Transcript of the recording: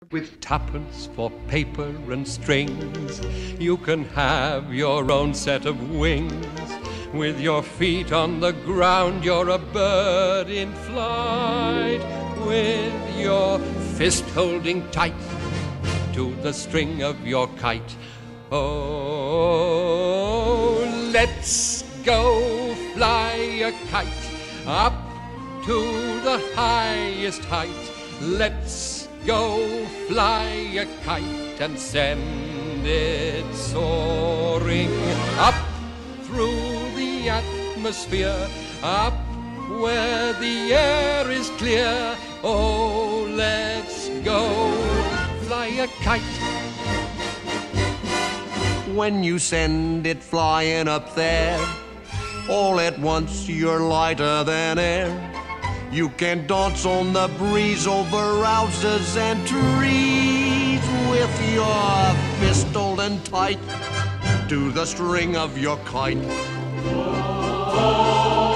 With tuppence for paper and strings, you can have your own set of wings. With your feet on the ground, you're a bird in flight. With your fist holding tight to the string of your kite. Oh, let's go fly a kite up to the highest height. Let's go fly a kite and send it soaring up through the atmosphere, up where the air is clear. Oh, let's go fly a kite. When you send it flying up there, all at once you're lighter than air. You can dance on the breeze over houses and trees with your fist holding tight to the string of your kite. Oh.